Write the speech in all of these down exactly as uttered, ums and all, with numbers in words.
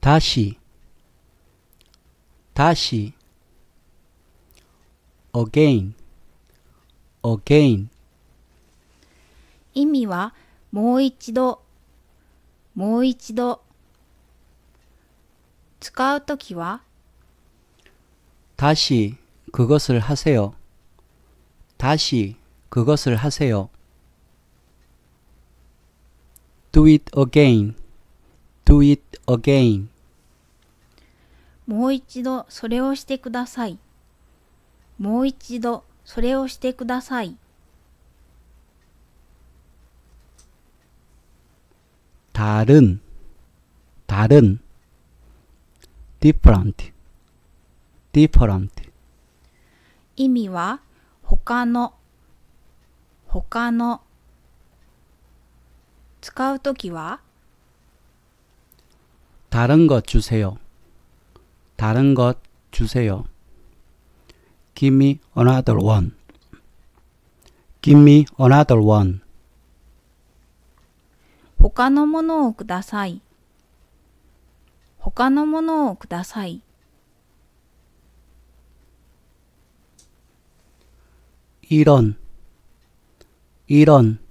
다시, 다시, again, again. 意味はもう一度、もう一度。使うときは 다시 그것을 하세요. 다시 그것을 하세요. Do it again. Do it again. もう一度それをしてください。もう一度それをしてください。 다른, 다른. different, different. 意味は他の、他の。使うときは 다른 것 주세요. 다른 것 주세요. Give me another one. Give me another one. 他のものをください。他のものをください。 이런, 이런.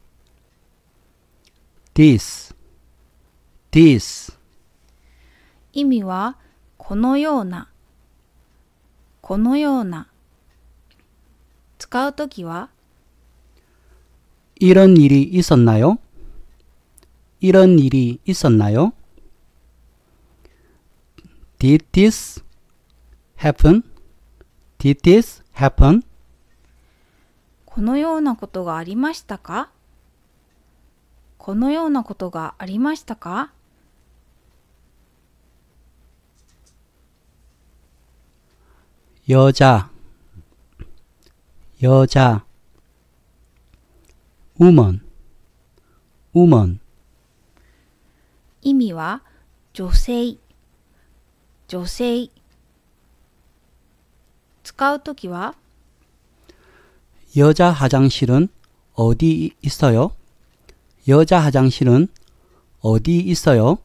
this, this. 意味はこのような、このような。使うときは 이런 일이 있었나요? 이런 일이 있었나요? Did this happen? Did this happen? このようなことがありましたか？このようなことがありましたか？ 여자, 여자. woman, woman. 意味は女性、女性。使うときは 여자 화장실은 어디 있어요? 여자 화장실은 어디 있어요?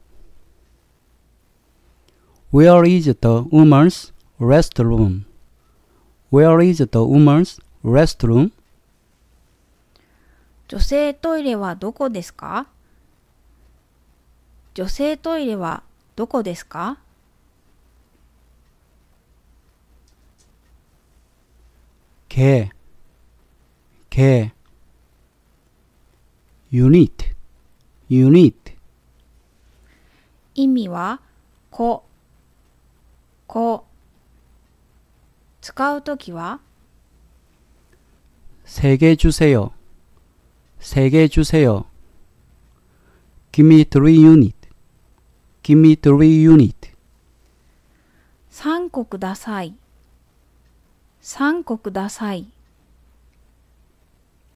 Where is the woman's restroom? Where is the woman's restroom? 女性トイレはどこですか？女性トイレはどこですか？ 개, 개. unit, unit. 意味は子、子。使うときは 세 개 주세요. 세 개 주세요. Give me three unit. Give me three unit. さんこください。さんこください。